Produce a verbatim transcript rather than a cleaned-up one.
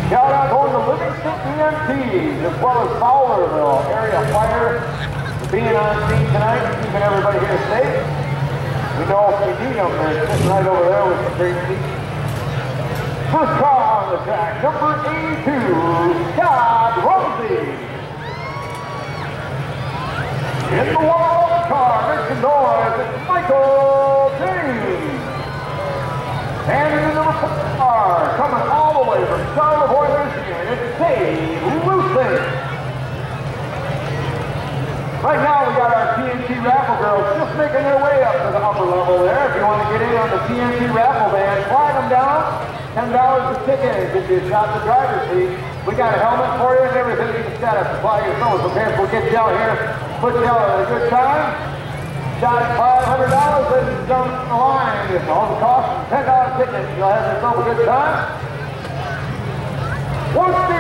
Shout out going to Livingston E M Ts as well as Fowlerville area fire for being on scene tonight and keeping everybody here safe. We know if we need them, they're sitting right over there with some great seats. First car on the track, number eighty-two, Scott Rosie. In the one car, make some noise, it's Michael James. And in the number four car, coming all the way from Charlevoix, Michigan, it's Dave Lucy. Right now we got our T N T raffle girls just making their way up to the upper level there. If you want to get in on the T N T raffle band, flag them down, ten dollars a ticket, get you a shot at the driver's seat. We got a helmet for you and everything you can set up to fly your nose. Okay, we'll get you out here, put you out at a good time. Shot at five hundred dollars, ladies and gentlemen, on the line. It's all the cost of ten dollar tickets. You'll have yourself a good time. Once